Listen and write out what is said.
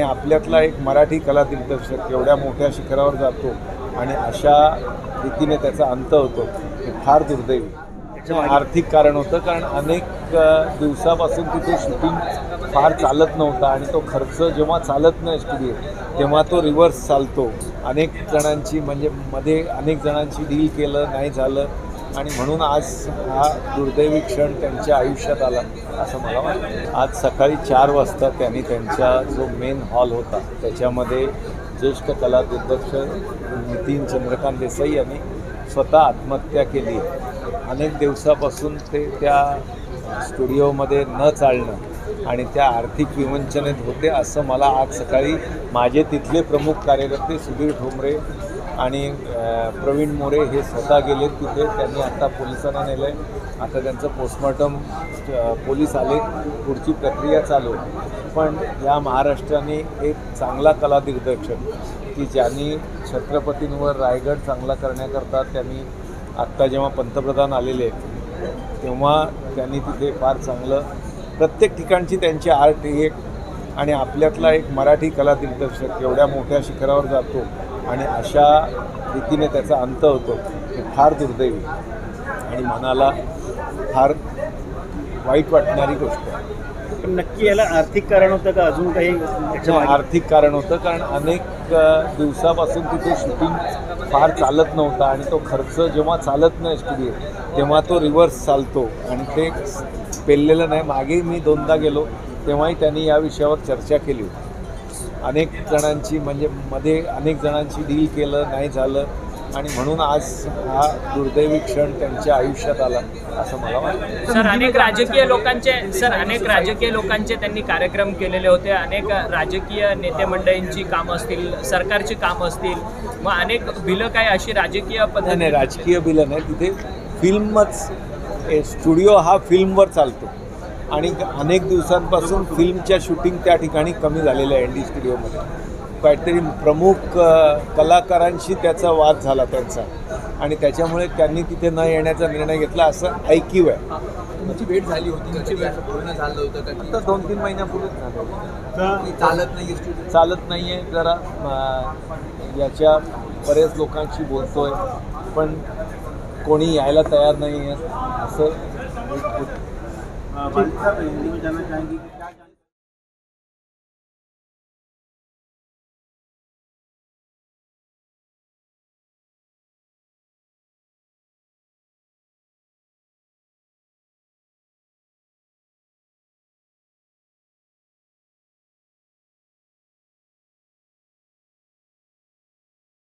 आपल्यातला एक मराठी कला दिग्दर्शक एवढ्या मोठ्या शिखरावर जातो आणि अशा रीतीने त्याचा अंत होतो हे फार दुर्दैवी. आर्थिक कारण होतं, कारण अनेक दिवसापासून तिथे शूटिंग फार चालत नव्हता आणि तो खर्च जेव्हा चालत नाही स्टुडिओ तेव्हा तो रिव्हर्स चालतो. अनेक जणांची म्हणजे मध्ये अनेक जणांची डील केलं नाही झालं आणि म्हणून आज हा दुर्दैवी क्षण त्यांच्या आयुष्यात आला असं मला वाटतं. आज सकाळी 4 वाजता त्यांनी त्यांचा जो मेन हॉल होता त्याच्यामध्ये ज्येष्ठ कला दिग्दर्शक नितीन चंद्रकांत देसाई यांनी स्वतः आत्महत्या केली. अनेक दिवसापासून ते त्या स्टुडिओमध्ये न चालणं आणि त्या आर्थिक विवंचनेत होते असं मला आज सकाळी माझे तिथले प्रमुख कार्यकर्ते सुधीर ठोंबरे आणि प्रवीण मोरे हे स्वतः गेले तिथे. त्यांनी आता पोलिसांना नेलं आहे. आता त्यांचं पोस्टमॉर्टम पोलीस आले, पुढची प्रक्रिया चालू आहे. पण या महाराष्ट्राने एक चांगला कला दिग्दर्शक की ज्यांनी छत्रपतींवर रायगड चांगला करण्याकरता त्यांनी आत्ता जेव्हा पंतप्रधान आलेले तेव्हा त्यांनी तिथे फार चांगलं प्रत्येक ठिकाणची त्यांची आर्ट एक आणि आपल्यातला एक मराठी कला दिग्दर्शक एवढ्या मोठ्या शिखरावर जातो आणि अशा रीतीने त्याचा अंत होतो हे फार दुर्दैवी आणि मनाला फार वाईट वाटणारी गोष्ट आहे. पण नक्की याला आर्थिक कारण होतं का अजून काही? आर्थिक कारण होतं, कारण अनेक दिवसापासून तिथे शूटिंग फार चालत नव्हता आणि तो खर्च जेव्हा चालत नाही स्टुडिओ तेव्हा तो रिव्हर्स चालतो आणि ते पेललेलं नाही. मागे मी 2दा गेलो तेव्हाही त्यांनी या विषयावर चर्चा केली होती. अनेक जणांची म्हणजे मध्ये अनेक जणांची डील केलं नाही झालं आणि म्हणून आज हा दुर्दैवी क्षण त्यांच्या आयुष्यात आला असं मला वाटतं. अनेक राजकीय लोकांचे त्यांनी कार्यक्रम केलेले होते. अनेक राजकीय नेते मंडळींची कामं असतील, सरकारची कामं असतील, मग अनेक बिलं काय अशी राजकीय नाही, राजकीय बिलं नाही. तिथे फिल्मच स्टुडिओ हा फिल्मवर चालतो आणि अनेक दिवसांपासून फिल्मच्या शूटिंग त्या ठिकाणी कमी झालेलं आहे. ND स्टुडिओमध्ये काहीतरी प्रमुख कलाकारांशी त्याचा वाद झाला त्यांचा आणि त्याच्यामुळे त्यांनी तिथे न येण्याचा निर्णय घेतला असं ऐकीव आहे. तुमची भेट झाली होती, तुमची भेट पूर्ण झालं होतं का? आता 2-3 महिन्यापूर्वीच झालं होतं. चालत नाही आहे जरा याच्या बरेच लोकांशी बोलतोय पण कोणी यायला तयार नाही आहे असं